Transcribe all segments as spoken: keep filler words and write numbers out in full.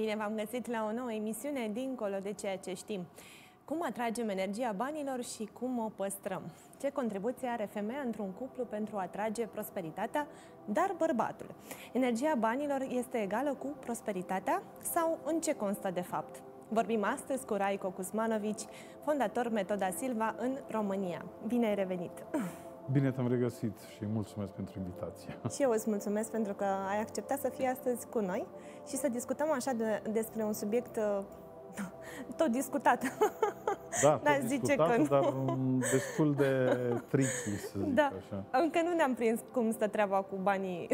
Bine v-am găsit la o nouă emisiune Dincolo de ceea ce știm. Cum atragem energia banilor și cum o păstrăm? Ce contribuție are femeia într-un cuplu pentru a atrage prosperitatea, dar bărbatul? Energia banilor este egală cu prosperitatea sau în ce constă de fapt? Vorbim astăzi cu Raico Cusmanovici, fondator Metoda Silva în România. Bine ai revenit! Bine te-am regăsit și mulțumesc pentru invitație. Și eu îți mulțumesc pentru că ai acceptat să fii astăzi cu noi și să discutăm așa de, despre un subiect uh, tot discutat. Da, tot zice discutat, că dar destul de tricky, să zic da. așa. Încă nu ne-am prins cum stă treaba cu banii.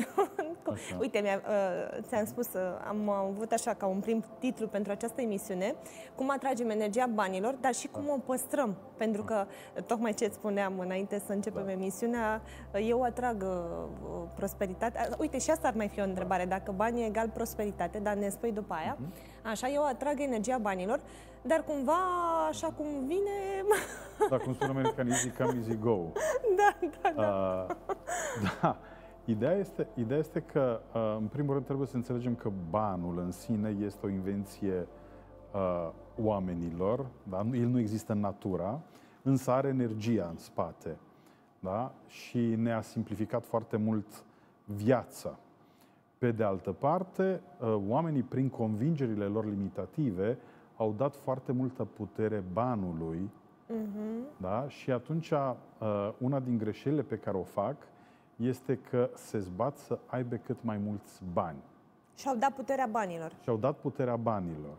Uite, uh, ți-am spus, uh, am avut așa ca un prim titlu pentru această emisiune, cum atragem energia banilor, dar și cum da. o păstrăm. Pentru că, tocmai ce îți spuneam înainte să începem da. emisiunea, eu atrag uh, prosperitatea. Uite, și asta ar mai fi o întrebare, dacă banii egal prosperitate, dar ne spui după aia. Uh-huh. Așa, eu atrag energia banilor, dar cumva, așa cum vine... Da, cum spun americanii, easy come, easy go. Da, da, da. Uh, da. Ideea este, ideea este că, uh, în primul rând, trebuie să înțelegem că banul în sine este o invenție uh, oamenilor, da? El nu există în natura, însă are energia în spate, da? Și ne-a simplificat foarte mult viața. Pe de altă parte, uh, oamenii, prin convingerile lor limitative, au dat foarte multă putere banului, uh-huh. da? Și atunci, uh, una din greșelile pe care o fac este că se zbat să aibă cât mai mulți bani. Și-au dat puterea banilor. Și-au dat puterea banilor.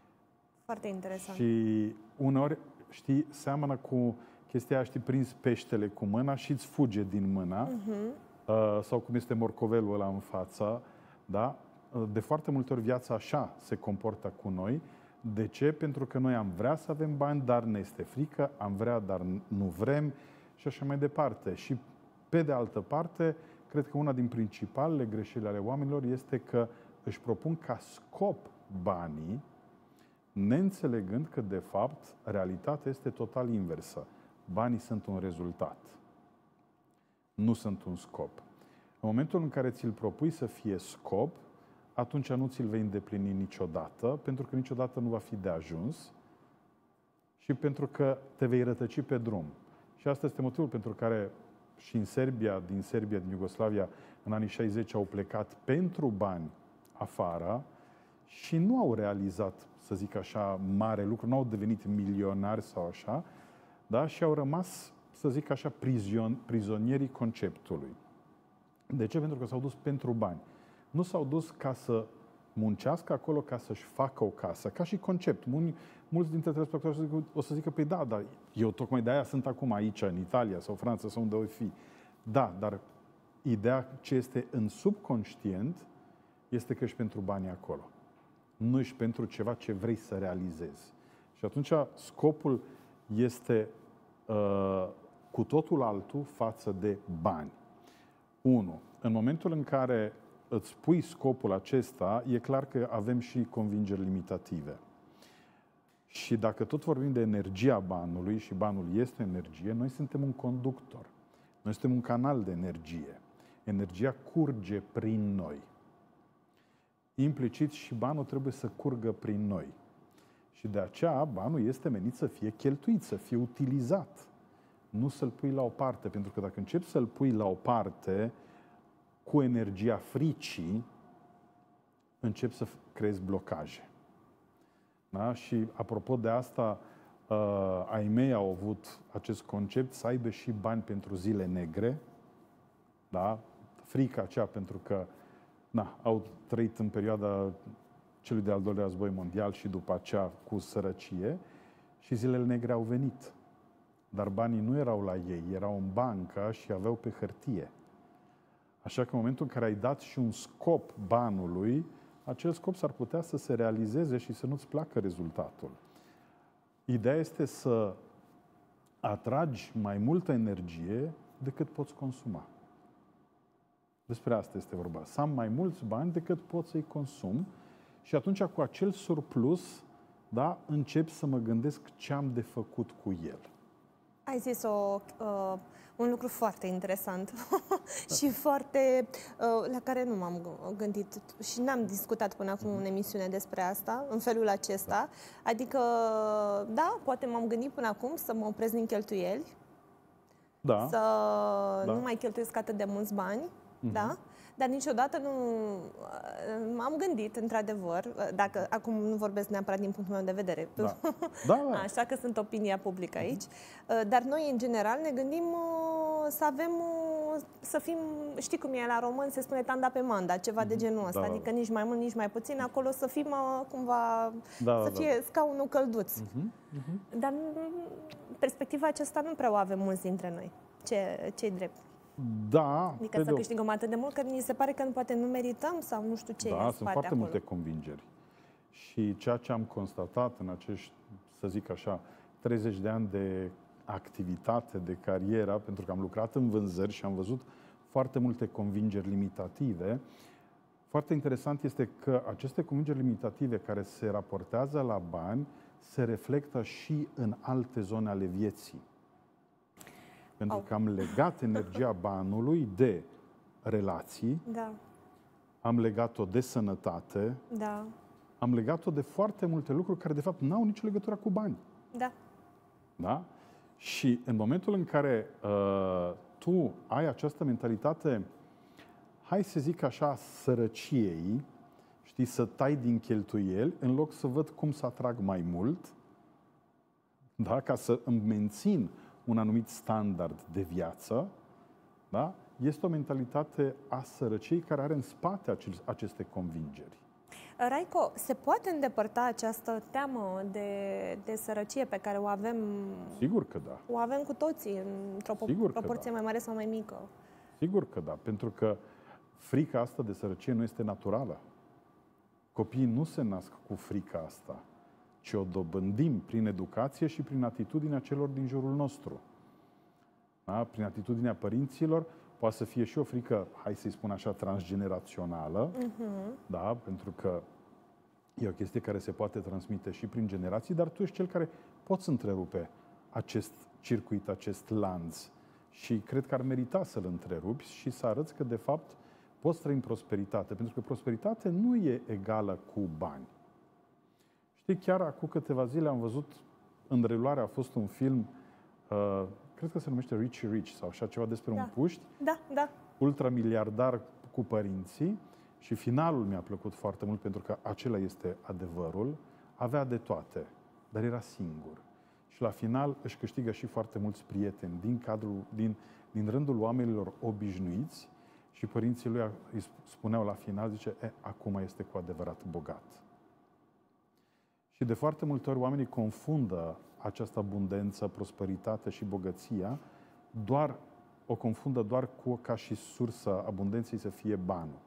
Foarte interesant. Și uneori, știi, seamănă cu chestia aia, știi, prins peștele cu mâna și îți fuge din mână, uh-huh. uh, sau cum este morcovelul ăla în față, da? De foarte multe ori viața așa se comportă cu noi. De ce? Pentru că noi am vrea să avem bani, dar ne este frică, am vrea, dar nu vrem și așa mai departe. Și pe de altă parte, cred că una din principalele greșeli ale oamenilor este că își propun ca scop banii, neînțelegând că, de fapt, realitatea este total inversă. Banii sunt un rezultat. Nu sunt un scop. În momentul în care ți-l propui să fie scop, atunci nu ți-l vei îndeplini niciodată, pentru că niciodată nu va fi de ajuns și pentru că te vei rătăci pe drum. Și asta este motivul pentru care și în Serbia, din Serbia, din Iugoslavia, în anii șaizeci au plecat pentru bani afară și nu au realizat, să zic așa, mare lucru, nu au devenit milionari sau așa, da? Și au rămas, să zic așa, prizion, prizonierii conceptului. De ce? Pentru că s-au dus pentru bani. Nu s-au dus ca să muncească acolo, ca să-și facă o casă, ca și concept. Mulți dintre telespectatori o să zică, păi da, dar eu tocmai de aia sunt acum aici, în Italia sau Franța sau unde o fi. Da, dar ideea ce este în subconștient este că ești pentru banii acolo. Nu ești pentru ceva ce vrei să realizezi. Și atunci scopul este uh, cu totul altul față de bani. Unu, în momentul în care îți pui scopul acesta, e clar că avem și convingeri limitative. Și dacă tot vorbim de energia banului, și banul este energie, noi suntem un conductor. Noi suntem un canal de energie. Energia curge prin noi. Implicit și banul trebuie să curgă prin noi. Și de aceea banul este menit să fie cheltuit, să fie utilizat. Nu să-l pui la o parte, pentru că dacă începi să-l pui la o parte cu energia fricii, începi să creezi blocaje. Da? Și apropo de asta, uh, ai mei au avut acest concept să aibă și bani pentru zile negre, da? Frica aceea pentru că na, au trăit în perioada celui de-al doilea război mondial și după aceea cu sărăcie și zilele negre au venit. Dar banii nu erau la ei, erau în bancă și aveau pe hârtie. Așa că în momentul în care ai dat și un scop banului, acel scop s-ar putea să se realizeze și să nu-ți placă rezultatul. Ideea este să atragi mai multă energie decât poți consuma. Despre asta este vorba. Să am mai mulți bani decât pot să-i consum și atunci cu acel surplus, da, încep să mă gândesc ce am de făcut cu el. Ai zis o, uh, un lucru foarte interesant și foarte, uh, la care nu m-am gândit și n-am discutat până acum în emisiune despre asta, în felul acesta. Adică, da, poate m-am gândit până acum să mă opresc din cheltuieli, da. să da. nu mai cheltuiesc atât de mulți bani, uh-huh. da? Dar niciodată nu m-am gândit, într-adevăr, dacă acum nu vorbesc neapărat din punctul meu de vedere, da. Da, da. Așa că sunt opinia publică aici, dar noi, în general, ne gândim să avem, să fim, știi cum e la român, se spune tanda pe manda, ceva de genul ăsta, da, adică nici mai mult, nici mai puțin, acolo să fim cumva, da, să fie da. scaunul călduț. Uh-huh. Uh-huh. Dar perspectiva aceasta nu prea o avem mulți dintre noi, ce, ce-i drept. Da. Adică să câștigăm atât de mult că mi se pare că poate nu merităm sau nu știu ce da, e în sunt spate foarte acolo. multe convingeri. Și ceea ce am constatat în acești, să zic așa, treizeci de ani de activitate, de carieră, pentru că am lucrat în vânzări și am văzut foarte multe convingeri limitative, foarte interesant este că aceste convingeri limitative care se raportează la bani se reflectă și în alte zone ale vieții. Pentru oh. că am legat energia banului de relații, da. am legat-o de sănătate, da. am legat-o de foarte multe lucruri care, de fapt, n-au nicio legătură cu bani. Da. Da? Și în momentul în care uh, tu ai această mentalitate, hai să zic așa, sărăciei, știi, să tai din cheltuieli, în loc să văd cum să atrag mai mult, da? Ca să îmi mențin un anumit standard de viață, da? Este o mentalitate a sărăciei care are în spate aceste convingeri. Raico, se poate îndepărta această teamă de, de sărăcie pe care o avem? Sigur că da. O avem cu toții, într-o proporție da. mai mare sau mai mică. Sigur că da, pentru că frica asta de sărăcie nu este naturală. Copiii nu se nasc cu frica asta, ci o dobândim prin educație și prin atitudinea celor din jurul nostru. Da? Prin atitudinea părinților, poate să fie și o frică, hai să-i spun așa, transgenerațională, uh-huh. da? Pentru că e o chestie care se poate transmite și prin generații, dar tu ești cel care poți întrerupe acest circuit, acest lanț. Și cred că ar merita să-l întrerupi și să arăți că, de fapt, poți trăi în prosperitate. Pentru că prosperitate nu e egală cu bani. Știi, chiar acum câteva zile am văzut, în reluare a fost un film, uh, cred că se numește Richie Rich sau așa ceva despre da. un puști, da, da. ultramiliardar cu părinții și finalul mi-a plăcut foarte mult pentru că acela este adevărul, avea de toate, dar era singur. Și la final își câștigă și foarte mulți prieteni din, cadrul, din, din rândul oamenilor obișnuiți și părinții lui îi spuneau la final, zice, e, acum este cu adevărat bogat. Și de foarte multe ori oamenii confundă această abundență, prosperitate și bogăția, doar, o confundă doar cu ca și sursa abundenței să fie banul.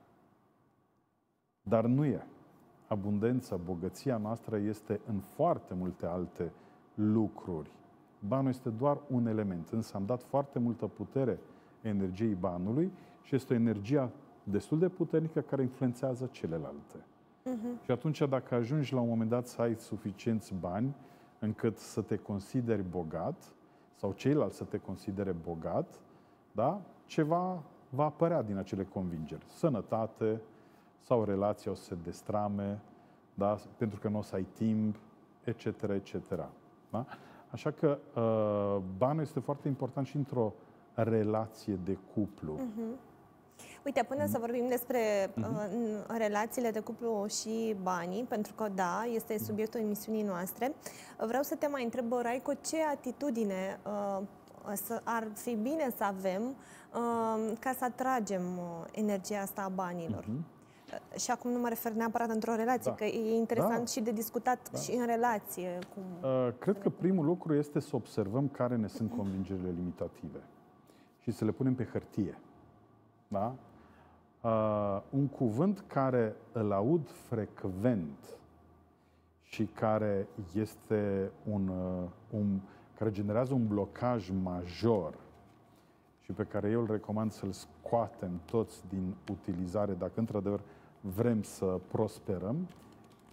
Dar nu e. Abundența, bogăția noastră este în foarte multe alte lucruri. Banul este doar un element, însă am dat foarte multă putere energiei banului și este o energie destul de puternică care influențează celelalte. Uh-huh. Și atunci, dacă ajungi la un moment dat să ai suficienți bani încât să te consideri bogat, sau ceilalți să te considere bogat, da? Ceva va apărea din acele convingeri. Sănătate, sau relația o să se destrame, da? Pentru că nu o să ai timp, et cetera, et cetera. Da? Așa că uh, banul este foarte important și într-o relație de cuplu. Uh-huh. Uite, până uh-huh. să vorbim despre uh, relațiile de cuplu și banii, pentru că, da, este subiectul emisiunii noastre, vreau să te mai întreb, Raico, ce atitudine uh, să, ar fi bine să avem uh, ca să atragem uh, energia asta a banilor? Uh-huh. Și acum nu mă refer neapărat într-o relație, da. că e interesant da. și de discutat da. și în relație. Cum... Uh, cred că primul lucru este să observăm care ne sunt convingerile limitative și să le punem pe hârtie. Da? Uh, un cuvânt care îl aud frecvent și care este un, uh, un care generează un blocaj major și pe care eu îl recomand să-l scoatem toți din utilizare, dacă într-adevăr vrem să prosperăm,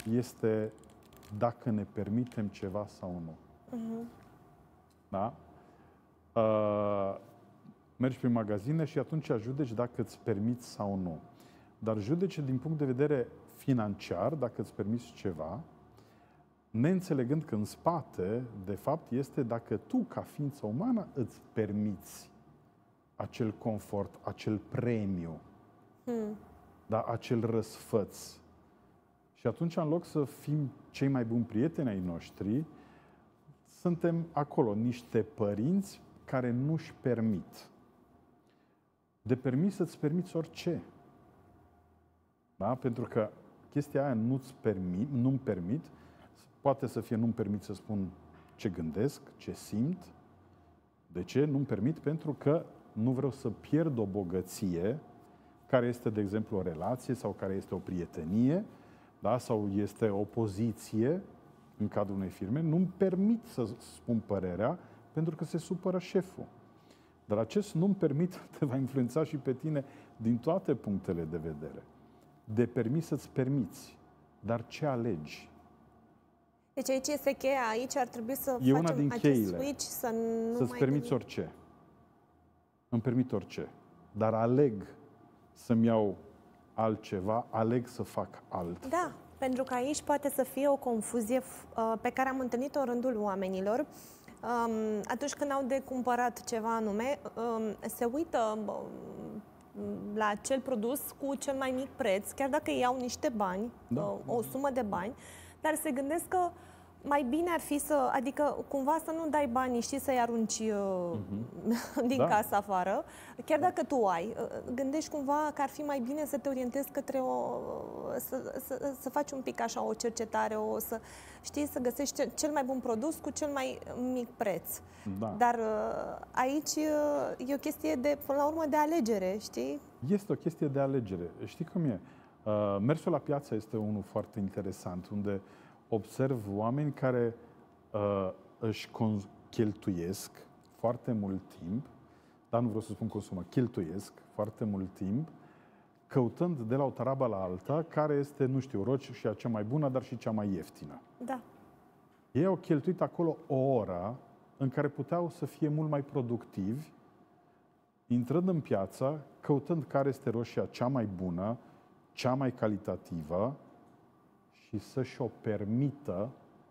este dacă ne permitem ceva sau nu. Uh-huh. Da? Uh, mergi prin magazine și atunci judeci dacă îți permiți sau nu. Dar judece din punct de vedere financiar, dacă îți permiți ceva, neînțelegând că în spate, de fapt, este dacă tu, ca ființă umană, îți permiți acel confort, acel premiu, hmm. da, acel răsfăț. Și atunci, în loc să fim cei mai buni prieteni ai noștri, suntem acolo niște părinți care nu-și permit. De permis să-ți permiți orice. Da? Pentru că chestia aia nu-ți permit, nu-mi permit, poate să fie nu-mi permit să spun ce gândesc, ce simt. De ce? Nu-mi permit pentru că nu vreau să pierd o bogăție care este, de exemplu, o relație sau care este o prietenie, da? Sau este o poziție în cadrul unei firme. Nu-mi permit să spun părerea pentru că se supără șeful. Dar acest nu-mi permit te va influența și pe tine din toate punctele de vedere. De permis să-ți permiți. Dar ce alegi? Deci aici este cheia, aici ar trebui să e facem din acest cheile. switch, să nu Să-ți mai permiți gândim. orice. Îmi permit orice. Dar aleg să-mi iau altceva, aleg să fac altfel. Da, pentru că aici poate să fie o confuzie uh, pe care am întâlnit-o în rândul oamenilor. Um, atunci când au de cumpărat ceva anume, um, se uită um, la acel produs cu cel mai mic preț, chiar dacă iau niște bani, Da. uh, o sumă de bani, dar se gândesc că mai bine ar fi să, adică cumva să nu dai banii, știi, să-i arunci uh, uh-huh. din Da. casă afară, chiar dacă tu ai. Uh, gândești cumva că ar fi mai bine să te orientezi către o, să, să, să faci un pic așa o cercetare, o să știi, să găsești cel, cel mai bun produs cu cel mai mic preț. Da. Dar uh, aici uh, e o chestie de, până la urmă, de alegere, știi? Este o chestie de alegere. Știi cum e? Uh, mersul la piață este unul foarte interesant, unde observ oameni care uh, își cheltuiesc foarte mult timp, dar nu vreau să spun consumă, cheltuiesc foarte mult timp, căutând de la o tarabă la alta, care este, nu știu, roci și cea mai bună, dar și cea mai ieftină. Da. Ei au cheltuit acolo o oră în care puteau să fie mult mai productivi, intrând în piață, căutând care este roșia cea mai bună, cea mai calitativă, și să-și o permită,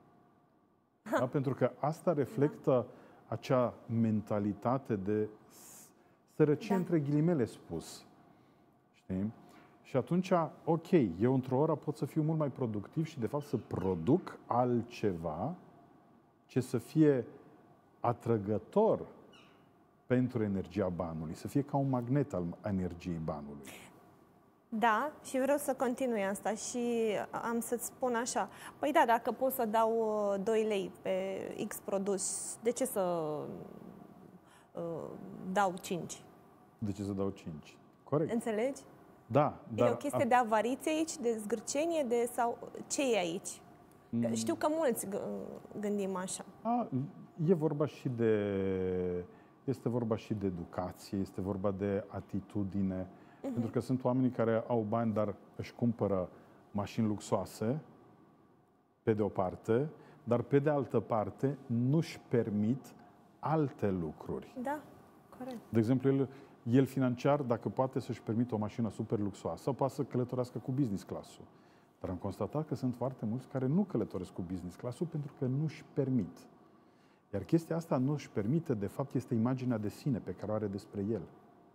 da? Pentru că asta reflectă acea mentalitate de sărăcie, da. Între ghilimele spus. Știi? Și atunci, ok, eu într-o oră pot să fiu mult mai productiv și de fapt să produc altceva ce să fie atrăgător pentru energia banului, să fie ca un magnet al energiei banului. Da, și vreau să continui asta și am să-ți spun așa. Păi da, dacă pot să dau doi lei pe X produs, de ce să uh, dau cinci? De ce să dau cinci? Corect. Înțelegi? Da. E o chestie a... de avariție aici, de zgârcenie, de sau ce e aici? Mm. Știu că mulți gândim așa. A, e vorba și de... Este vorba și de educație, este vorba de atitudine. Uh-huh. Pentru că sunt oamenii care au bani, dar își cumpără mașini luxoase, pe de o parte, dar pe de altă parte nu-și permit alte lucruri. Da, corect. De exemplu, el, el financiar, dacă poate să-și permită o mașină super luxoasă, poate să călătorească cu business class-ul. Dar am constatat că sunt foarte mulți care nu călătoresc cu business class-ul pentru că nu-și permit. Iar chestia asta nu-și permite, de fapt, este imaginea de sine pe care o are despre el.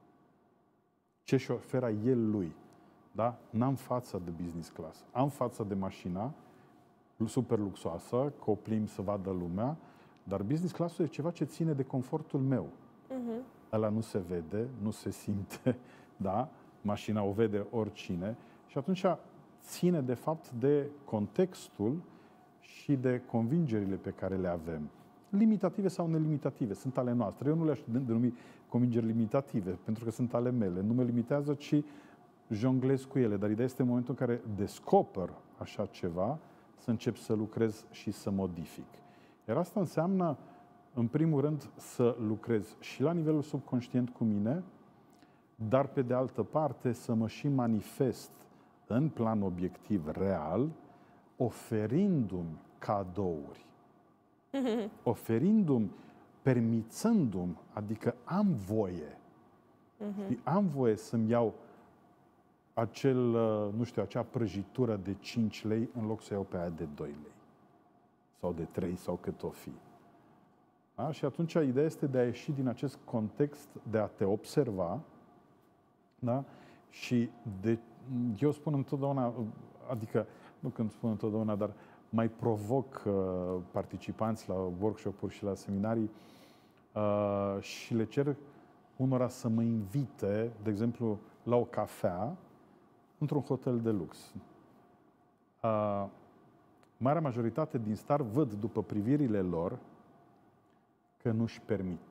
Ce își oferă el lui. Da? N-am fața de business class. Am fața de mașina super luxoasă, că o plimb să vadă lumea, dar business class-ul e ceva ce ține de confortul meu. Uh-huh. Ăla nu se vede, nu se simte, da? Mașina o vede oricine și atunci ține, de fapt, de contextul și de convingerile pe care le avem. Limitative sau nelimitative, sunt ale noastre. Eu nu le-aș denumi convingeri limitative, pentru că sunt ale mele. Nu mă limitează, ci jonglez cu ele. Dar ideea este în momentul în care descoper așa ceva, să încep să lucrez și să modific. Iar asta înseamnă, în primul rând, să lucrez și la nivelul subconștient cu mine, dar pe de altă parte să mă și manifest în plan obiectiv real, oferindu-mi cadouri. Oferindu-mi permițându-mi, adică am voie, uh-huh. am voie să-mi iau acel, nu știu, acea prăjitură de cinci lei în loc să iau pe aia de doi lei. Sau de trei, sau cât o fi. Da? Și atunci ideea este de a ieși din acest context, de a te observa, da? Și de, eu spun întotdeauna, adică, nu când spun întotdeauna, dar mai provoc uh, participanți la workshop-uri și la seminarii uh, și le cer unora să mă invite, de exemplu, la o cafea într-un hotel de lux. Uh, marea majoritate din star văd după privirile lor că nu-și permit.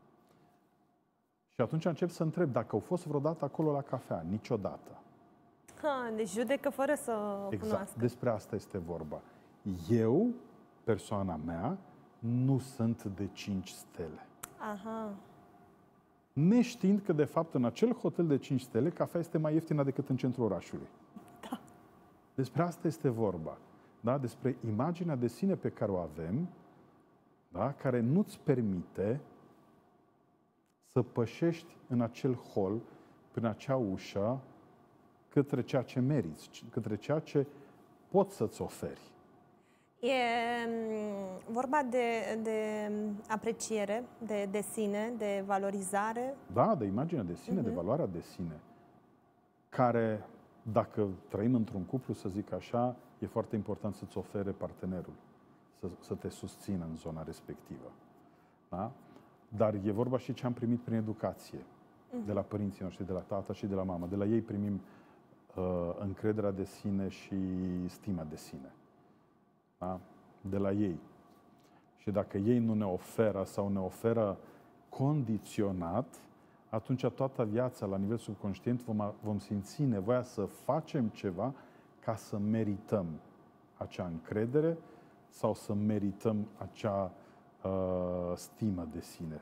Și atunci încep să întreb dacă au fost vreodată acolo la cafea. Niciodată. Ha, deci judecă fără să o exact. cunoască. Despre asta este vorba. Eu, persoana mea, nu sunt de cinci stele. Aha. Neștiind că, de fapt, în acel hotel de cinci stele, cafea este mai ieftină decât în centrul orașului. Da. Despre asta este vorba. Da? Despre imaginea de sine pe care o avem, da? Care nu-ți permite să pășești în acel hol, prin acea ușă, către ceea ce meriți, către ceea ce poți să-ți oferi. E vorba de, de apreciere, de, de sine, de valorizare. Da, de imaginea de sine, uh-huh. de valoarea de sine, care, dacă trăim într-un cuplu, să zic așa, e foarte important să-ți ofere partenerul, să, să te susțină în zona respectivă. Da? Dar e vorba și ce am primit prin educație, uh-huh. de la părinții noștri, de la tata și de la mama. De la ei primim uh, încrederea de sine și stima de sine. Da? De la ei. Și dacă ei nu ne oferă sau ne oferă condiționat, atunci toată viața, la nivel subconștient, vom, vom simți nevoia să facem ceva ca să merităm acea încredere sau să merităm acea uh, stimă de sine.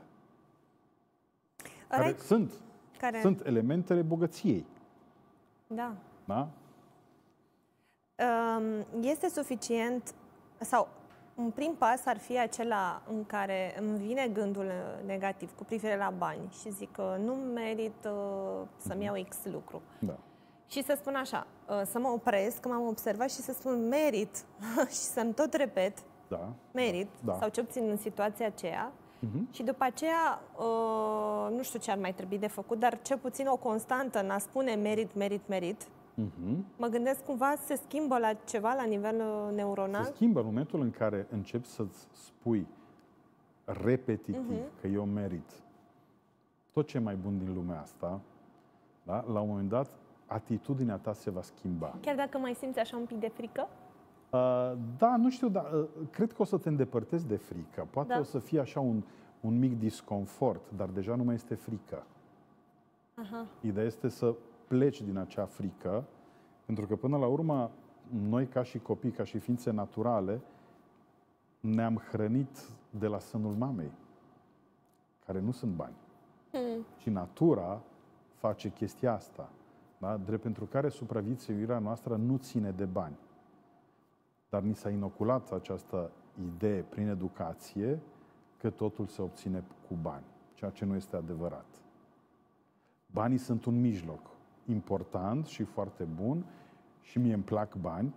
Care, sunt, care sunt elementele bogăției. Da. Da? Este suficient, sau un prim pas ar fi acela în care îmi vine gândul negativ cu privire la bani și zic că nu merit uh, să-mi iau X lucru. Da. Și să spun așa, uh, să mă opresc, că m-am observat și să spun merit și să-mi tot repet da. merit, da. sau ce obțin în situația aceea. Uh-huh. Și după aceea, uh, nu știu ce ar mai trebui de făcut, dar cel puțin o constantă în a spune merit, merit, merit. Uh-huh. Mă gândesc cumva se schimbă la ceva la nivel neuronal? Se schimbă în momentul în care începi să-ți spui repetitiv uh-huh. că eu merit tot ce e mai bun din lumea asta, da? La un moment dat, atitudinea ta se va schimba. Chiar dacă mai simți așa un pic de frică? Uh, da, nu știu, dar uh, cred că o să te îndepărtezi de frică. Poate da. o să fie așa un, un mic disconfort, dar deja nu mai este frică. Aha. Ideea este să pleci din acea frică, pentru că până la urmă, noi ca și copii, ca și ființe naturale, ne-am hrănit de la sânul mamei, care nu sunt bani. Hmm. Și natura face chestia asta, da? Drept pentru care supraviețuirea noastră nu ține de bani. Dar ni s-a inoculat această idee prin educație că totul se obține cu bani, ceea ce nu este adevărat. Banii sunt un mijloc important și foarte bun și mie îmi plac bani,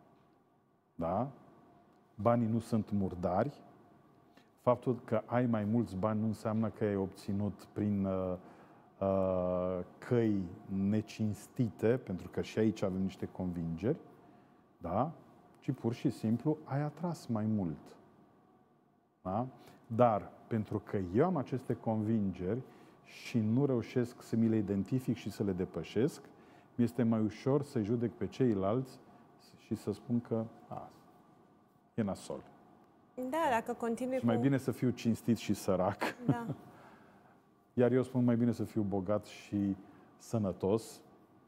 da? Banii nu sunt murdari. Faptul că ai mai mulți bani nu înseamnă că ai obținut prin uh, uh, căi necinstite, pentru că și aici avem niște convingeri, da? Ci pur și simplu ai atras mai mult. Da? Dar pentru că eu am aceste convingeri și nu reușesc să mi le identific și să le depășesc, mi-este mai ușor să judec pe ceilalți și să spun că a, e nasol. Da, dacă continui și mai cu... bine să fiu cinstit și sărac. Da. Iar eu spun mai bine să fiu bogat și sănătos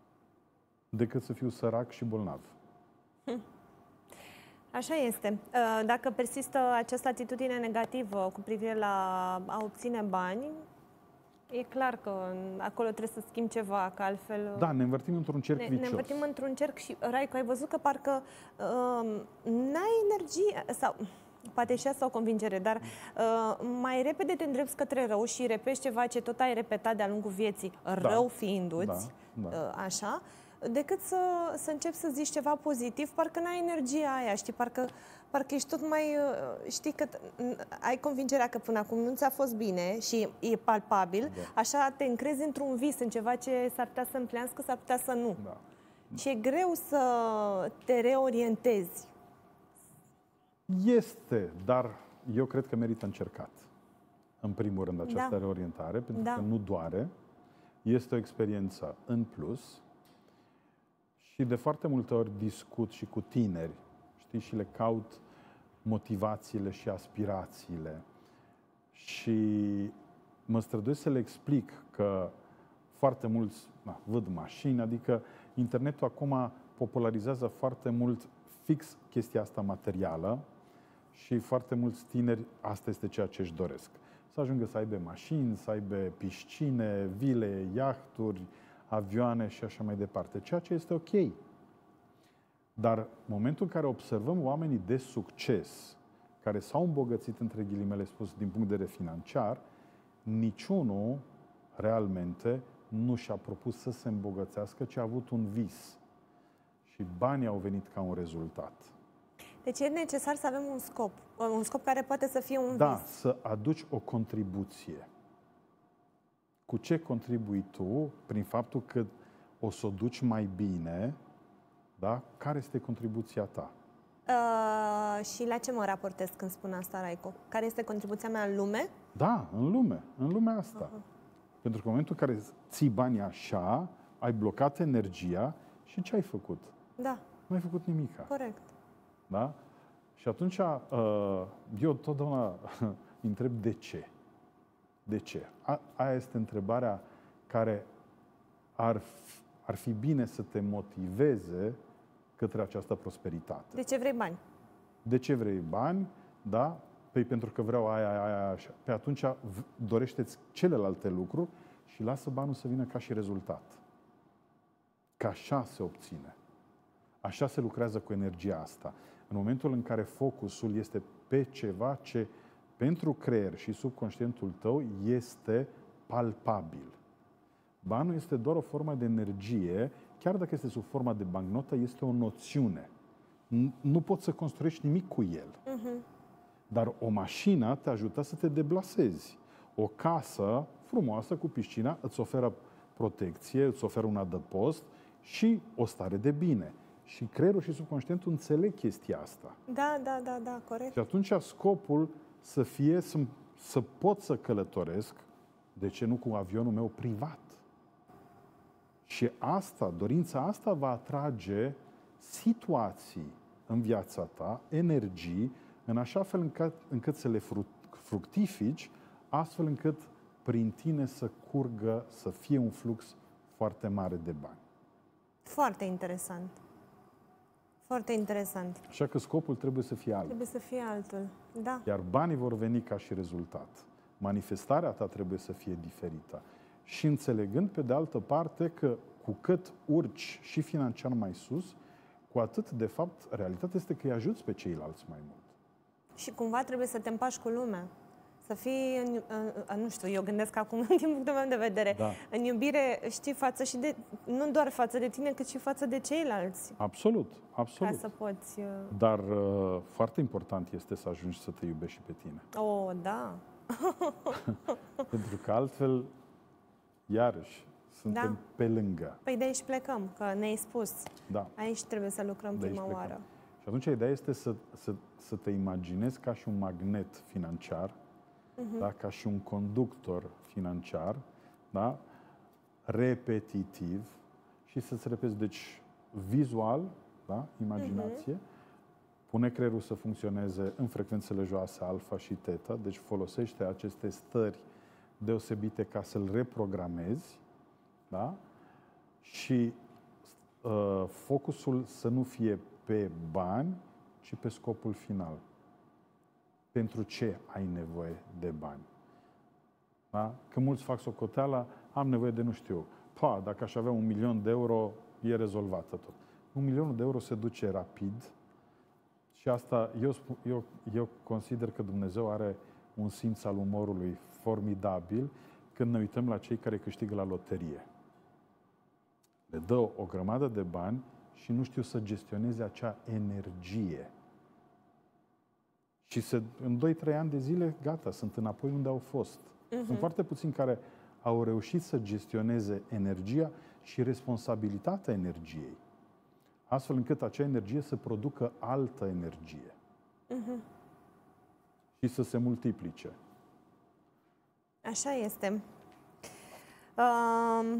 decât să fiu sărac și bolnav. Hm. Așa este. Dacă persistă această atitudine negativă cu privire la a obține bani, e clar că acolo trebuie să schimbi ceva, că altfel... Da, ne învârtim într-un cerc ne, vicios. Ne învârtim într-un cerc și, Raico, ai văzut că parcă uh, n-ai energie, sau Poate și asta o convingere, dar uh, mai repede te îndrepți către rău și repeți ceva ce tot ai repetat de-a lungul vieții, rău Da. fiindu-ți, Da, da. uh, așa, decât să, să începi să zici ceva pozitiv, parcă n-ai energia aia, știi, parcă, parcă ești tot mai, uh, știi, că ai convingerea că până acum nu ți-a fost bine și e palpabil, Da. așa te încrezi într-un vis, în ceva ce s-ar putea să împlească, s-ar putea să nu. Da. Și e greu să te reorientezi. Este, dar eu cred că merită încercat. În primul rând, această Da. reorientare, pentru Da. că nu doare. Este o experiență în plus și de foarte multe ori discut și cu tineri, știi, și le caut motivațiile și aspirațiile. Și mă străduiesc să le explic că foarte mulți na, văd mașini, adică internetul acum popularizează foarte mult fix chestia asta materială și foarte mulți tineri, asta este ceea ce își doresc. Să ajungă să aibă mașini, să aibă piscine, vile, iahturi, avioane și așa mai departe, ceea ce este ok. Dar în momentul în care observăm oamenii de succes, care s-au îmbogățit, între ghilimele spus, din punct de vedere financiar, niciunul realmente nu și-a propus să se îmbogățească, ci a avut un vis. Și banii au venit ca un rezultat. Deci e necesar să avem un scop. Un scop care poate să fie un Da, vis. să aduci o contribuție. Cu ce contribui tu? Prin faptul că o să o duci mai bine, da? Care este contribuția ta? Uh, și la ce mă raportez când spun asta, Raico? Care este contribuția mea în lume? Da, în lume, în lumea asta. Uh-huh. Pentru că în momentul în care ții banii așa, ai blocat energia și ce ai făcut? Da. Nu ai făcut nimica. Corect. Da? Și atunci eu totdeauna întreb de ce. De ce? A, aia este întrebarea care ar, ar fi bine să te motiveze către această prosperitate. De ce vrei bani? De ce vrei bani? Da? Păi pentru că vreau aia, aia, aia, așa. Pe atunci dorește-ți celelalte lucruri și lasă banul să vină ca și rezultat. Că așa se obține. Așa se lucrează cu energia asta. În momentul în care focusul este pe ceva ce pentru creier și subconștientul tău este palpabil. Banul este doar o formă de energie, chiar dacă este sub forma de bancnotă, este o noțiune. Nu poți să construiești nimic cu el. Uh-huh. Dar o mașină te ajută să te deplasezi. O casă frumoasă cu piscina îți oferă protecție, îți oferă un adăpost și o stare de bine. Și creierul și subconștientul înțeleg chestia asta. Da, da, da, da, corect. Și atunci scopul să fie să, să pot să călătoresc, de ce nu cu avionul meu privat? Și asta, dorința asta va atrage situații în viața ta, energii, în așa fel încât, încât să le fructifici, astfel încât prin tine să curgă, să fie un flux foarte mare de bani. Foarte interesant. Foarte interesant. Așa că scopul trebuie să fie altul. Trebuie să fie altul, da. Iar banii vor veni ca și rezultat. Manifestarea ta trebuie să fie diferită. Și înțelegând, pe de altă parte, că cu cât urci și financiar mai sus, cu atât, de fapt, realitatea este că îi ajuți pe ceilalți mai mult. Și cumva trebuie să te împaci cu lumea. Să fii, în, în, nu știu, eu gândesc acum din punctul meu de vedere, Da. în iubire, știi, față și de, nu doar față de tine, cât și față de ceilalți. Absolut, absolut. Ca să poți... Uh... Dar uh, foarte important este să ajungi să te iubești și pe tine. Oh, da. Pentru că altfel, iarăși, suntem Da. pe lângă. Păi de aici plecăm, că ne-ai spus. Da. Aici trebuie să lucrăm De aici prima plecăm. oară. Și atunci ideea este să, să, să te imaginezi ca și un magnet financiar, Uh-huh. da? Ca și un conductor financiar, da? Repetitiv, și să-ți repezi, deci, vizual, da? Imaginație, uh-huh. Pune creierul să funcționeze în frecvențele joase, alfa și teta, deci folosește aceste stări deosebite ca să-l reprogramezi, da? Și uh, focusul să nu fie pe bani, ci pe scopul final. Pentru ce ai nevoie de bani? Da? Că mulți fac socoteala, am nevoie de nu știu. Pa, dacă aș avea un milion de euro, e rezolvată tot. Un milion de euro se duce rapid Și asta, eu, eu, eu consider că Dumnezeu are un simț al umorului formidabil când ne uităm la cei care câștigă la loterie. Le dă o grămadă de bani și nu știu să gestioneze acea energie. Și se, în doi trei ani de zile, gata, sunt înapoi unde au fost. Uh-huh. Sunt foarte puțini care au reușit să gestioneze energia și responsabilitatea energiei, astfel încât acea energie să producă altă energie. Uh-huh. Și să se multiplice. Așa este. Um,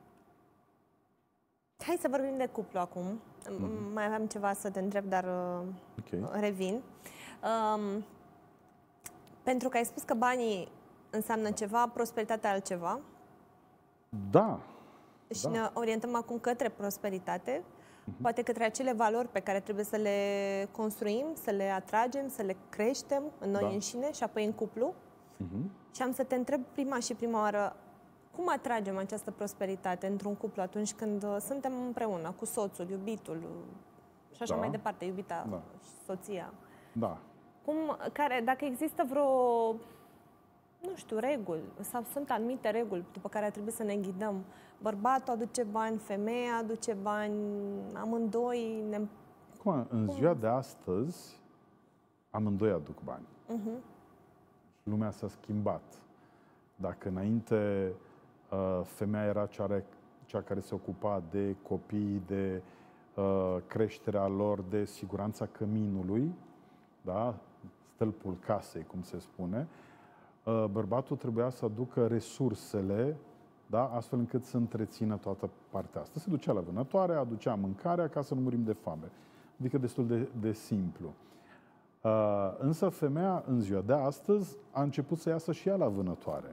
hai să vorbim de cuplu acum. Uh-huh. Mai aveam ceva să te întreb, dar uh, okay. revin. Um, pentru că ai spus că banii înseamnă ceva, prosperitatea altceva. Da. Și da. ne orientăm acum către prosperitate, uh-huh. poate către acele valori pe care trebuie să le construim, să le atragem, să le creștem în noi da. înșine și apoi în cuplu. Uh-huh. Și am să te întreb prima și prima oară, cum atragem această prosperitate într-un cuplu atunci când suntem împreună cu soțul, iubitul și așa da. mai departe, iubita da. și soția? Da. Cum, care, dacă există vreo, nu știu, reguli sau sunt anumite reguli după care trebuie să ne ghidăm. Bărbatul aduce bani, femeia aduce bani, amândoi ne... Cum, în Cum? ziua de astăzi, amândoi aduc bani. Uh-huh. Lumea s-a schimbat. Dacă înainte uh, femeia era cea, cea care se ocupa de copii, de uh, creșterea lor, de siguranța căminului, da? Stâlpul casei, cum se spune, uh, bărbatul trebuia să aducă resursele, da? Astfel încât să întrețină toată partea asta. Se ducea la vânătoare, aducea mâncarea ca să nu murim de foame. Adică destul de, de simplu. Uh, însă femeia, în ziua de astăzi, a început să iasă și ea la vânătoare.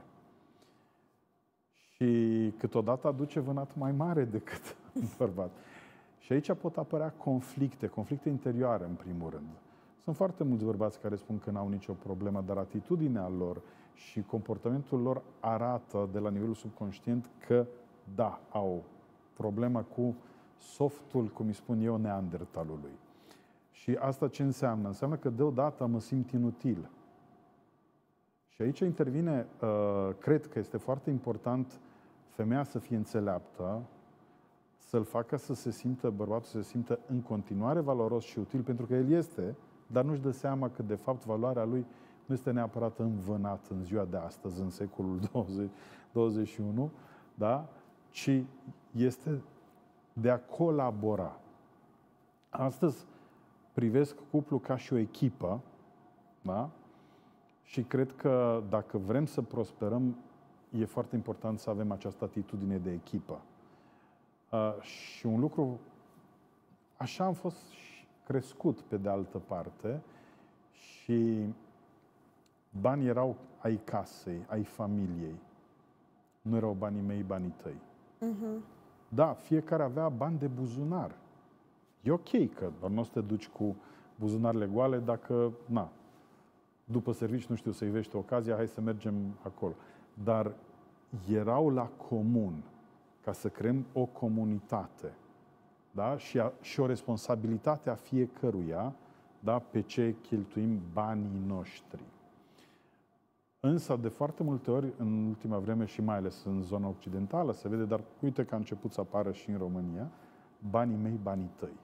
Și câteodată aduce vânat mai mare decât bărbat. Și aici pot apărea conflicte, conflicte interioare, în primul rând. Sunt foarte mulți bărbați care spun că n-au nicio problemă, dar atitudinea lor și comportamentul lor arată de la nivelul subconștient că, da, au problemă cu softul, cum îi spun eu, neandertalului. Și asta ce înseamnă? Înseamnă că deodată mă simt inutil. Și aici intervine, uh, cred că este foarte important femeia să fie înțeleaptă, să-l facă să se simtă, bărbatul să se simtă în continuare valoros și util, pentru că el este, dar nu-și dă seama că, de fapt, valoarea lui nu este neapărat învânat în ziua de astăzi, în secolul douăzeci, douăzeci și unu, da? Ci este de a colabora. Astăzi privesc cuplul ca și o echipă, da? Și cred că dacă vrem să prosperăm, e foarte important să avem această atitudine de echipă. Uh, și un lucru, așa am fost crescut pe de altă parte și banii erau ai casei, ai familiei. Nu erau banii mei, banii tăi. Uh-huh. Da, fiecare avea bani de buzunar. E ok că doar nu o să te duci cu buzunarele goale dacă, na, după serviciu, nu știu, să ivești ocazia, hai să mergem acolo. Dar erau la comun, ca să creăm o comunitate, da? Și, a, și o responsabilitate a fiecăruia, da? Pe ce cheltuim banii noștri. Însă, de foarte multe ori, în ultima vreme și mai ales în zona occidentală, se vede, dar uite că a început să apară și în România, banii mei, banii tăi.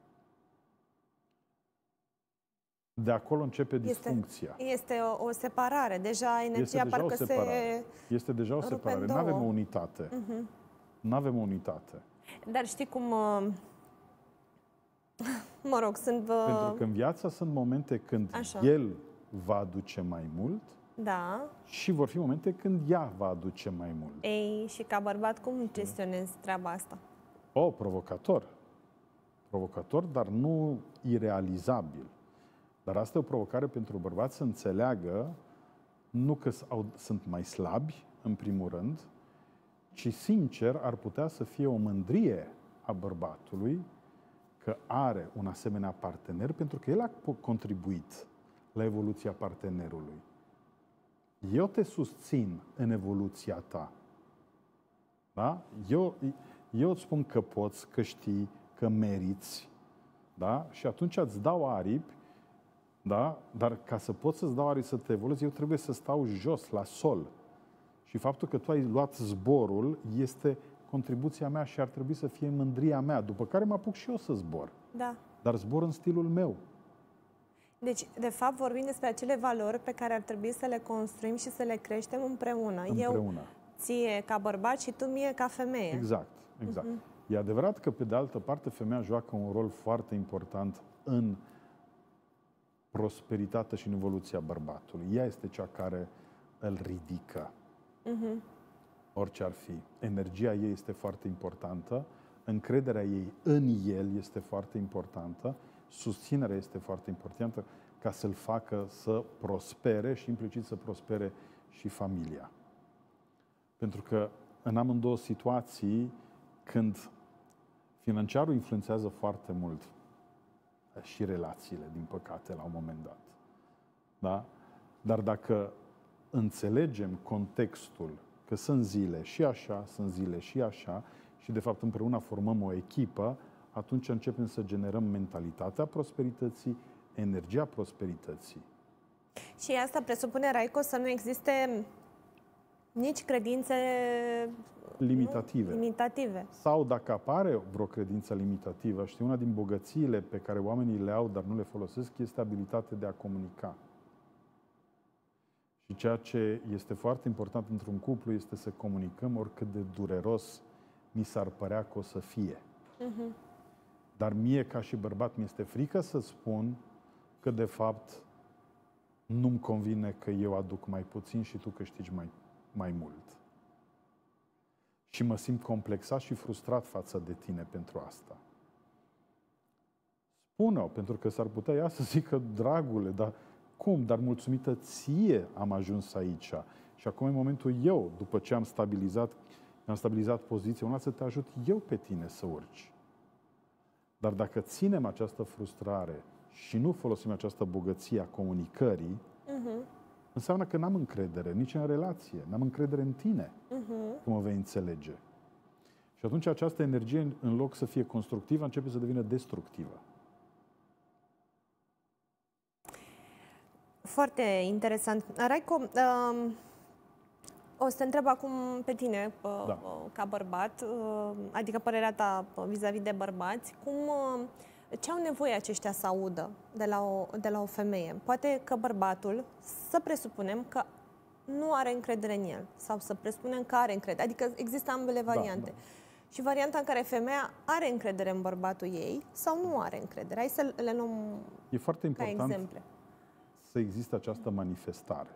De acolo începe disfuncția. Este, este o, o separare. Deja energia deja parcă se Este deja o separare. Nu avem o unitate. Uh-huh. Nu avem o unitate. Dar știi cum... Mă rog, sunt... Pentru că în viața sunt momente când Așa. el va aduce mai mult, da. și vor fi momente când ea va aduce mai mult. Ei, și ca bărbat, cum gestionezi treaba asta? O, provocator. Provocator, dar nu irealizabil. Dar asta e o provocare pentru bărbați să înțeleagă nu că sunt mai slabi, în primul rând, ci, sincer, ar putea să fie o mândrie a bărbatului că are un asemenea partener, pentru că el a contribuit la evoluția partenerului. Eu te susțin în evoluția ta. Da? Eu, eu îți spun că poți, că știi, că meriți. Da? Și atunci îți dau aripi Da? Dar ca să pot să-ți dau arii să te evoluezi, eu trebuie să stau jos, la sol. Și faptul că tu ai luat zborul este contribuția mea și ar trebui să fie mândria mea, după care mă apuc și eu să zbor. Da. Dar zbor în stilul meu. Deci, de fapt, vorbim despre acele valori pe care ar trebui să le construim și să le creștem împreună. Împreună. Eu ție ca bărbat și tu mie ca femeie. Exact, exact. Uh-huh. E adevărat că, pe de altă parte, femeia joacă un rol foarte important în prosperitatea și în evoluția bărbatului. Ea este cea care îl ridică. Uh-huh. Orice ar fi. Energia ei este foarte importantă, încrederea ei în el este foarte importantă, susținerea este foarte importantă ca să-l facă să prospere și implicit să prospere și familia. Pentru că în amândouă situații, când financiarul influențează foarte mult și relațiile, din păcate, la un moment dat. Da? Dar dacă înțelegem contextul, că sunt zile și așa, sunt zile și așa, și de fapt împreună formăm o echipă, atunci începem să generăm mentalitatea prosperității, energia prosperității. Și asta presupune, Raico, să nu existe nici credințe limitative. Nu, limitative. Sau dacă apare vreo credință limitativă, știi, una din bogățiile pe care oamenii le au, dar nu le folosesc, este abilitatea de a comunica. Și ceea ce este foarte important într-un cuplu este să comunicăm oricât de dureros mi s-ar părea că o să fie. Uh-huh. Dar mie, ca și bărbat, mi-este frică să spun că, de fapt, nu-mi convine că eu aduc mai puțin și tu câștigi mai, mai mult. Și mă simt complexat și frustrat față de tine pentru asta. Spune-o, pentru că s-ar putea ea să zică, dragule, dar cum? Dar mulțumită ție am ajuns aici. Și acum e momentul eu, după ce am stabilizat, am stabilizat poziția, una să te ajut eu pe tine să urci. Dar dacă ținem această frustrare și nu folosim această bogăție a comunicării, uh-huh. înseamnă că n-am încredere nici în relație, n-am încredere în tine, uh-huh. că mă vei înțelege. Și atunci această energie, în loc să fie constructivă, începe să devină destructivă. Foarte interesant. Raico, um, o să te întreb acum pe tine, da. ca bărbat, adică părerea ta vis-a-vis de bărbați, cum, ce au nevoie aceștia să audă de la, o, de la o femeie? Poate că bărbatul, să presupunem că nu are încredere în el, sau să presupunem că are încredere, adică există ambele variante. Da, da. Și varianta în care femeia are încredere în bărbatul ei sau nu are încredere. Hai să le luăm e foarte important ca exemple. Să existe această manifestare.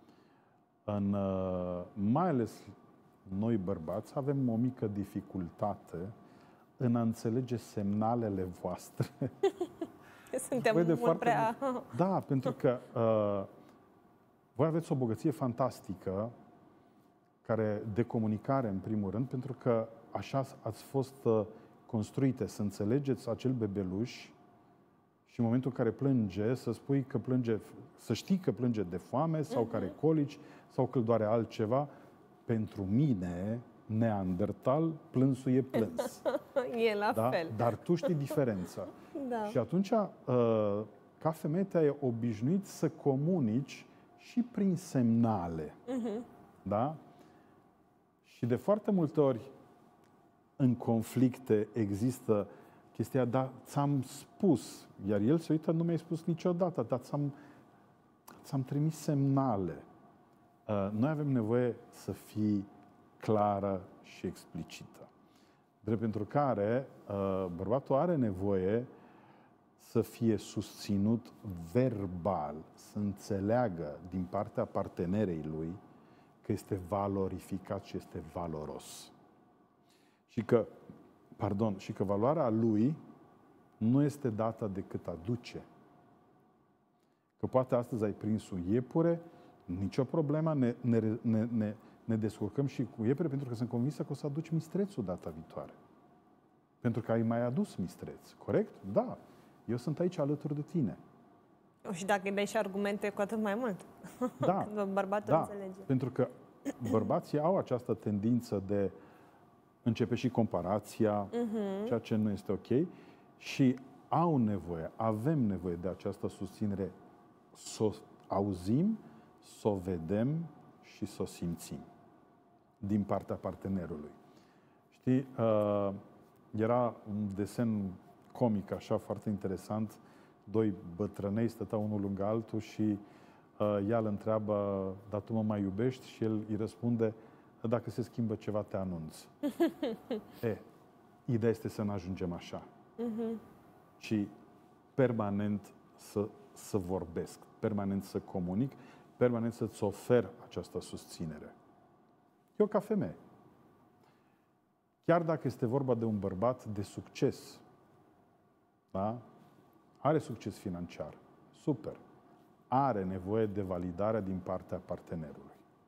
În, mai ales noi bărbați avem o mică dificultate în a înțelege semnalele voastre. Suntem mult foarte prea... Da, pentru că uh, voi aveți o bogăție fantastică care de comunicare, în primul rând, pentru că așa ați fost uh, construite, să înțelegeți acel bebeluș și în momentul în care plânge, să spui că plânge, să știi că plânge de foame sau uh-huh. care colici sau că îl doare altceva. Pentru mine, neandertal, plânsul e plâns. E la da? fel. Dar tu știi diferența. Da. Și atunci, ca femeie, te-ai obișnuit să comunici și prin semnale. Uh-huh. Da? Și de foarte multe ori, în conflicte, există chestia, da, ți-am spus, iar el se uită, nu mi-ai spus niciodată, dar ți-am, ți-am trimis semnale. Uh, noi avem nevoie să fii clară și explicită. Drept pentru care uh, bărbatul are nevoie să fie susținut verbal, să înțeleagă din partea partenerei lui că este valorificat și este valoros. Și că Pardon, și că valoarea lui nu este dată de cât aduce. Că poate astăzi ai prins un iepure, nicio problemă, ne, ne, ne, ne, ne descurcăm și cu iepure, pentru că sunt convinsă că o să aduci mistrețul data viitoare. Pentru că ai mai adus mistreț, corect? Da. Eu sunt aici alături de tine. Și dacă îi dai și argumente, cu atât mai mult. Da. Bărbatul da. înțelege. Pentru că bărbații au această tendință de începe și comparația, uh-huh. ceea ce nu este ok, și au nevoie, avem nevoie de această susținere să o auzim, să o vedem și să o simțim din partea partenerului. Știi, uh, era un desen comic, așa, foarte interesant. Doi bătrânei stăteau unul lângă altul și uh, ea îl întreabă, dar tu mă mai iubești? Și el îi răspunde, dacă se schimbă ceva, te anunț. E, ideea este să nu ajungem așa. Uh-huh. Și permanent să, să vorbesc, permanent să comunic, permanent să-ți ofer această susținere. Eu ca femeie. Chiar dacă este vorba de un bărbat de succes, da? Are succes financiar, super. Are nevoie de validarea din partea partenerului.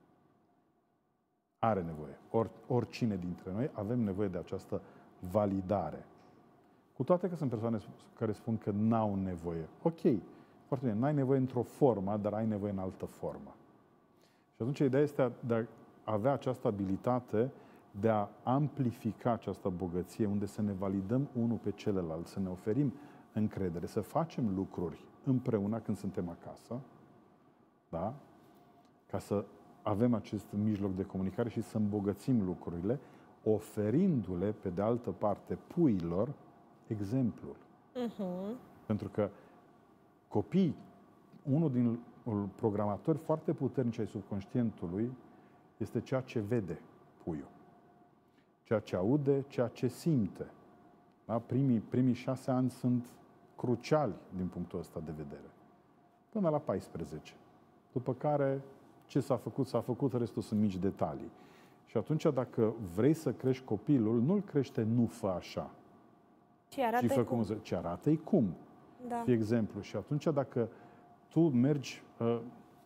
Are nevoie. Or, oricine dintre noi avem nevoie de această validare. Cu toate că sunt persoane care spun că n-au nevoie. Ok, foarte bine, n-ai nevoie într-o formă, dar ai nevoie în altă formă. Și atunci ideea este de a avea această abilitate de a amplifica această bogăție, unde să ne validăm unul pe celălalt, să ne oferim încredere, să facem lucruri împreună când suntem acasă, da? Ca să avem acest mijloc de comunicare și să îmbogățim lucrurile, oferindu-le, pe de altă parte, puiilor, exemplul. Uh-huh. Pentru că copiii, unul din programatori foarte puternici ai subconștientului este ceea ce vede puiul. Ceea ce aude, ceea ce simte. Da? Primii, primii șase ani sunt cruciali din punctul ăsta de vedere. Până la paisprezece. După care, ce s-a făcut, s-a făcut, restul sunt mici detalii. Și atunci, dacă vrei să crești copilul, nu-l crește, nu fă așa. Ce arată-i cum. cum. Ce arată-i cum. Da. Fii exemplu. Și atunci, dacă tu mergi, uh,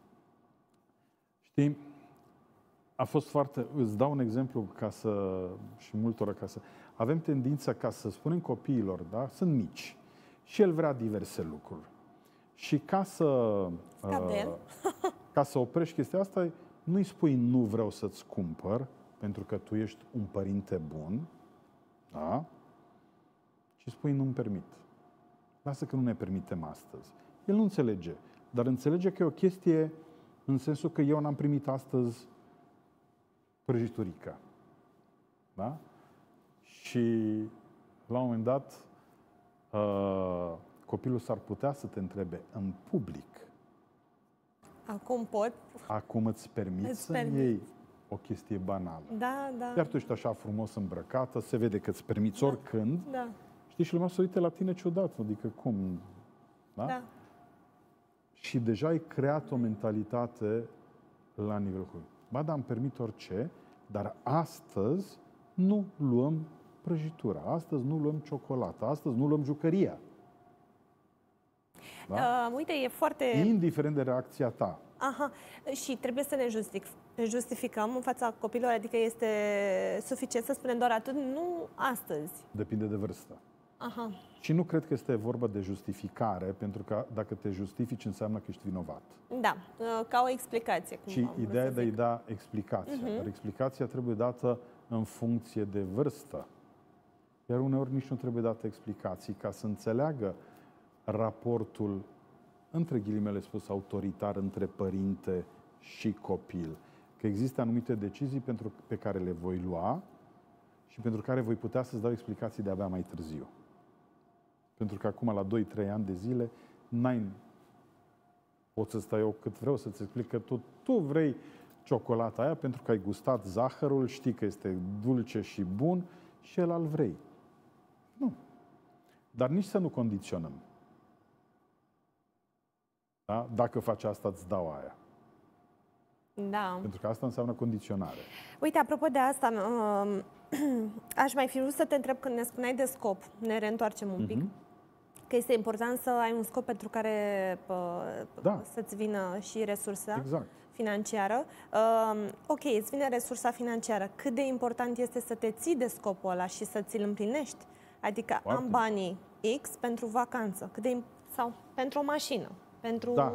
știi, a fost foarte... Îți dau un exemplu ca să... și multora ca să... Avem tendința ca să spunem copiilor, da? Sunt mici. Și el vrea diverse lucruri. Și ca să... Uh, ca să oprești chestia asta, nu-i spui nu vreau să-ți cumpăr, pentru că tu ești un părinte bun, da? Și spui nu-mi permit. Lasă că nu ne permitem astăzi. El nu înțelege, dar înțelege că e o chestie în sensul că eu n-am primit astăzi prăjiturica. Da? Și la un moment dat uh, copilul s-ar putea să te întrebe în public. Acum pot? Acum îți permiți să iei o chestie banală. Da, da. Iar tu ești așa frumos îmbrăcată, se vede că îți permiți da. oricând. Da. Știi, și lumea să uite la tine ciudat. Adică cum? Da? Da. Și deja ai creat o mentalitate la nivelul cu. Ba da, îmi permit orice, dar astăzi nu luăm prăjitura, astăzi nu luăm ciocolată, astăzi nu luăm jucăria. Da? Uh, uite, e foarte... Indiferent de reacția ta. Aha. Și trebuie să ne justific- justificăm în fața copilor, adică este suficient să spunem doar atât, nu astăzi. Depinde de vârstă. Aha. Și nu cred că este vorba de justificare, pentru că dacă te justifici înseamnă că ești vinovat. Da, ca o explicație. Și ideea de a-i da explicația. Uh-huh. Dar explicația trebuie dată în funcție de vârstă. Iar uneori nici nu trebuie dată explicații ca să înțeleagă raportul, între ghilimele spus, autoritar între părinte și copil. Că există anumite decizii pentru, pe care le voi lua și pentru care voi putea să-ți dau explicații de-abia mai târziu. Pentru că acum, la doi trei ani de zile, n-ai... pot să stai eu cât vreau să-ți explic că tu, tu vrei ciocolata aia pentru că ai gustat zahărul, știi că este dulce și bun și el al vrei. Nu. Dar nici să nu condiționăm. Da? Dacă faci asta, îți dau aia. Da. Pentru că asta înseamnă condiționare. Uite, apropo de asta, uh, aș mai fi vrut să te întreb, când ne spuneai de scop, ne reîntoarcem un pic, uh-huh. că este important să ai un scop pentru care uh, da. să-ți vină și resursa exact. financiară. Uh, ok, îți vine resursa financiară. Cât de important este să te ții de scopul ăla și să ți-l împlinești? Adică Foarte. am banii X pentru vacanță, cât de, sau pentru o mașină. Pentru... Da.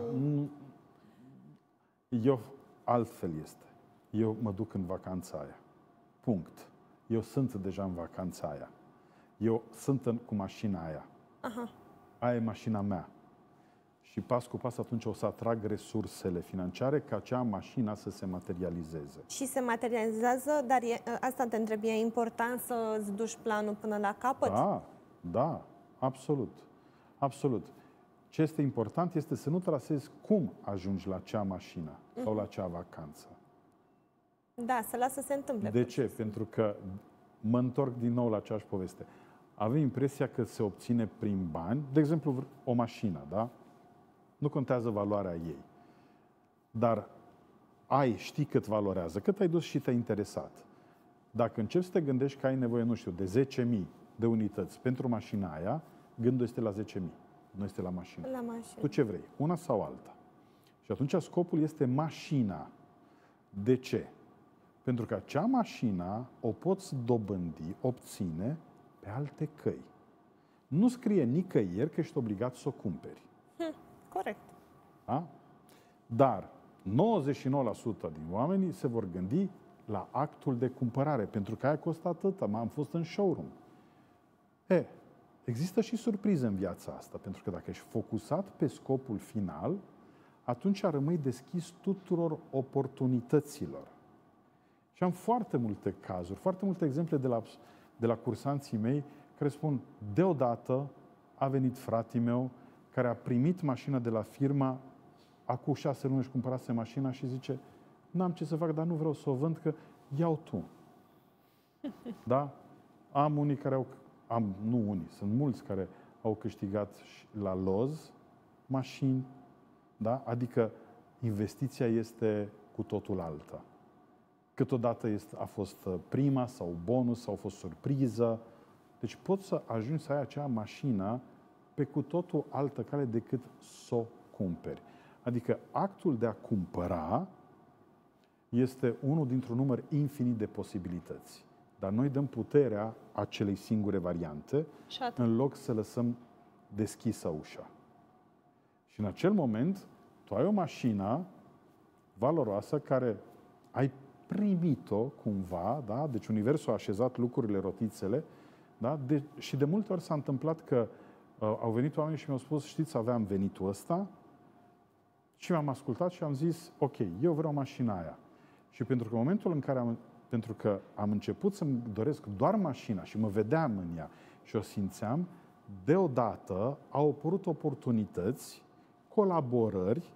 Eu, altfel este. Eu mă duc în vacanța aia. Punct. Eu sunt deja în vacanța aia. Eu sunt în, cu mașina aia. Aha. Aia e mașina mea. și pas cu pas atunci o să atrag resursele financiare ca acea mașină să se materializeze. Și se materializează, dar e, asta te întreb, e important să îți duci planul până la capăt? Da, da, absolut. Absolut. Ce este important este să nu trasezi cum ajungi la acea mașină uh-huh. sau la acea vacanță. Da, să lasă să se întâmple. De ce? Pentru că mă întorc din nou la aceeași poveste. Avem impresia că se obține prin bani, de exemplu o mașină, da? Nu contează valoarea ei. Dar ai, știi cât valorează, cât ai dus și te-ai interesat. Dacă începi să te gândești că ai nevoie, nu știu, de zece mii de unități pentru mașina aia, gândul este la zece mii, nu este la mașină. La mașină. Tu ce vrei? Una sau alta? Și atunci scopul este mașina. De ce? Pentru că acea mașină o poți dobândi, obține pe alte căi. Nu scrie nicăieri că ești obligat să o cumperi. Hm, corect. Da? Dar nouăzeci și nouă la sută din oamenii se vor gândi la actul de cumpărare, pentru că aia costă atâta, m-am fost în showroom. E, există și surprize în viața asta, pentru că dacă ești focusat pe scopul final, atunci rămâi deschis tuturor oportunităților. Și am foarte multe cazuri, foarte multe exemple de la, de la cursanții mei care spun, deodată a venit fratele meu care a primit mașina de la firma, acum șase luni își cumpărase mașina și zice, n-am ce să fac, dar nu vreau să o vând, că iau tu. Da? Am unii care au, am, nu unii, sunt mulți care au câștigat la loz mașini, da? Adică investiția este cu totul alta. Câteodată este, a fost prima sau bonus sau a fost surpriză. Deci poți să ajungi să ai acea mașină pe cu totul altă cale decât să o cumperi. Adică actul de a cumpăra este unul dintr-un număr infinit de posibilități. Dar noi dăm puterea acelei singure variante în loc să lăsăm deschisă ușa. Și în acel moment, tu ai o mașină valoroasă care ai primit-o cumva, da? Deci universul a așezat lucrurile, rotițele, da? De, și de multe ori s-a întâmplat că uh, au venit oamenii și mi-au spus, știți, aveam venitul ăsta și m-am ascultat și am zis, ok, eu vreau mașina aia. Și pentru că în momentul în care am, pentru că am început să-mi doresc doar mașina și mă vedeam în ea și o simțeam, deodată au apărut oportunități, colaborări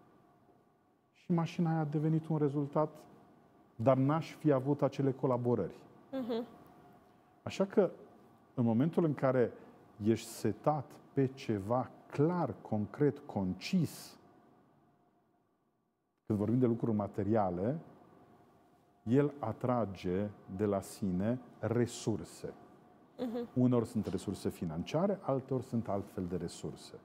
și mașina aia a devenit un rezultat, dar n-aș fi avut acele colaborări. Uh-huh. Așa că, în momentul în care ești setat pe ceva clar, concret, concis, când vorbim de lucruri materiale, el atrage de la sine resurse. Uh-huh. Unor sunt resurse financiare, altor sunt altfel de resurse.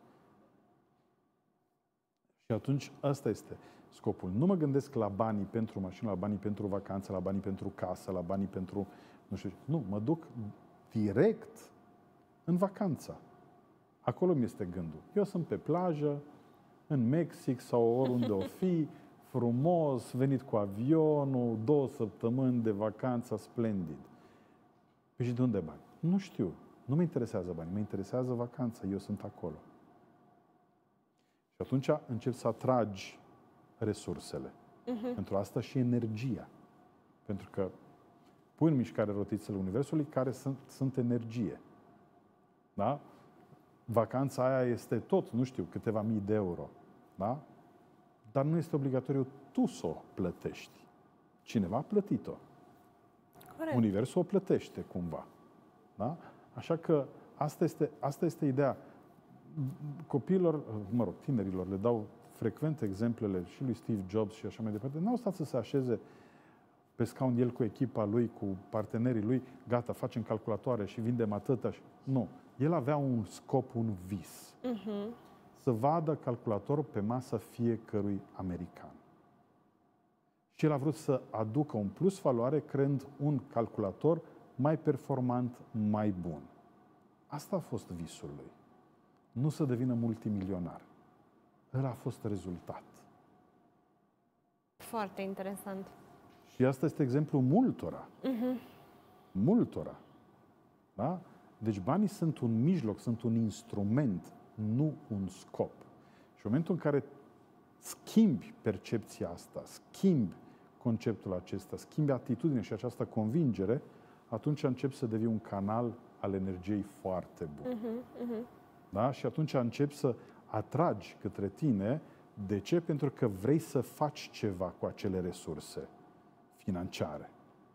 Și atunci ăsta este scopul. Nu mă gândesc la banii pentru mașină, la banii pentru vacanță, la banii pentru casă, la banii pentru... Nu știu. Nu, mă duc direct în vacanță. Acolo mi este gândul. Eu sunt pe plajă, în Mexic sau oriunde o fi, frumos, venit cu avionul, două săptămâni de vacanță, splendid. Păi și de unde bani? Nu știu. Nu mă interesează banii, mă interesează vacanța. Eu sunt acolo. Și atunci începi să atragi resursele. Uh-huh. Pentru asta și energia. Pentru că pui în mișcare rotițele Universului care sunt, sunt energie. Da? Vacanța aia este tot, nu știu, câteva mii de euro. Da? Dar nu este obligatoriu tu să o plătești. Cineva a plătit-o. Corect. Universul o plătește cumva. Da? Așa că asta este, asta este ideea. Copiilor, mă rog, tinerilor, le dau frecvent exemplele și lui Steve Jobs și așa mai departe. N-au stat să se așeze pe scaun el cu echipa lui, cu partenerii lui, gata, facem calculatoare și vindem atâta. Și... Nu. El avea un scop, un vis. Uh-huh. Să vadă calculatorul pe masa fiecărui american. Și el a vrut să aducă un plus valoare creând un calculator mai performant, mai bun. Asta a fost visul lui. Nu să devină multimilionar. Ăla a fost rezultat. Foarte interesant. Și asta este exemplul multora. Uh-huh. Multora. Da? Deci banii sunt un mijloc, sunt un instrument, nu un scop. Și în momentul în care schimbi percepția asta, schimbi conceptul acesta, schimbi atitudinea și această convingere, atunci începi să devii un canal al energiei foarte bun. Uh-huh, uh-huh. Da? Și atunci începi să atragi către tine. De ce? Pentru că vrei să faci ceva cu acele resurse financiare.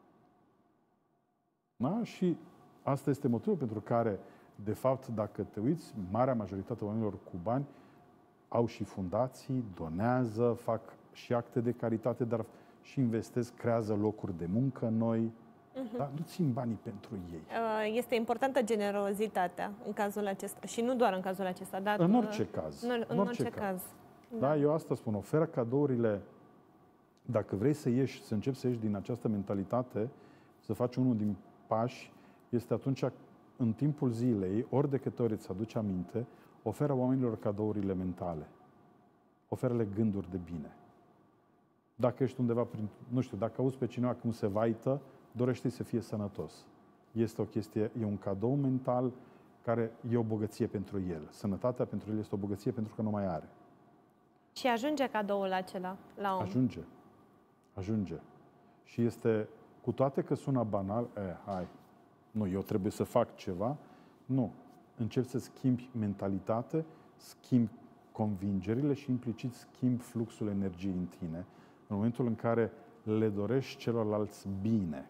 Da? Și asta este motivul pentru care, de fapt, dacă te uiți, marea majoritate a oamenilor cu bani au și fundații, donează, fac și acte de caritate, dar și investesc, creează locuri de muncă noi. Uh-huh. Da? Nu țin banii pentru ei. Este importantă generozitatea în cazul acesta. Și nu doar în cazul acesta, dar... În orice caz. În, în, în orice, orice caz. caz. Da. Da, eu asta spun. Oferă cadourile. Dacă vrei să ieși, să începi să ieși din această mentalitate, să faci unul din pași, este atunci, în timpul zilei, ori de câte ori îți aduci aminte, oferă oamenilor cadourile mentale. Oferă-le gânduri de bine. Dacă ești undeva prin, nu știu, dacă auzi pe cineva cum se vaită, dorește să fie sănătos. Este o chestie, e un cadou mental care e o bogăție pentru el. Sănătatea pentru el este o bogăție pentru că nu mai are. Și ajunge cadoul acela la om. Ajunge. Ajunge. Și este, cu toate că sună banal, eh, hai, nu, eu trebuie să fac ceva, nu. Începi să schimbi mentalitate, schimbi convingerile și implicit schimbi fluxul energiei în tine. În momentul în care le dorești celorlalți bine.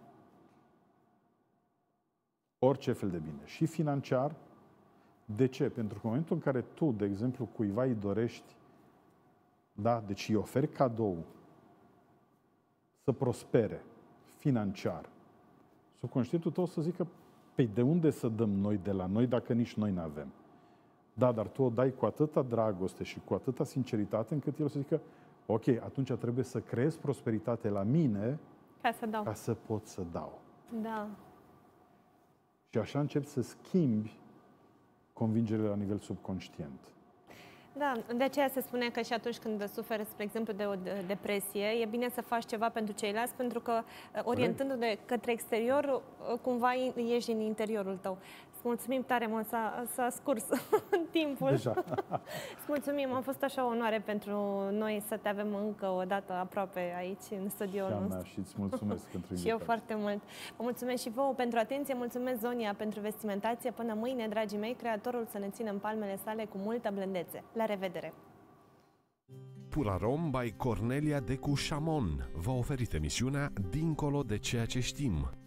Orice fel de bine. Și financiar. De ce? Pentru că în momentul în care tu, de exemplu, cuiva îi dorești, da, deci îi oferi cadou să prospere financiar, subconștientul tău o să zică, păi de unde să dăm noi de la noi dacă nici noi n-avem? Da, dar tu o dai cu atâta dragoste și cu atâta sinceritate încât el o să zică, ok, atunci trebuie să creez prosperitate la mine ca să dau. Ca să pot să dau. Da. Și așa începi să schimbi convingerile la nivel subconștient. Da, de aceea se spune că și atunci când suferi, spre exemplu, de o depresie, e bine să faci ceva pentru ceilalți, pentru că orientându-te către exterior, cumva ieși din interiorul tău. Îți mulțumim tare mult, s-a, s-a scurs timpul. Deja. Îți mulțumim, a fost așa o onoare pentru noi să te avem încă o dată aproape aici, în studioul și nostru. Mea, și îți mulțumesc pentru invitație. Și eu foarte mult. Vă mulțumesc și vouă pentru atenție, mulțumesc Zonia pentru vestimentație. Până mâine, dragii mei, Creatorul să ne țină în palmele sale cu multă blândețe. La revedere! Purarom by Cornelia Decu Șamon v-a oferit emisiunea Dincolo de ceea ce știm.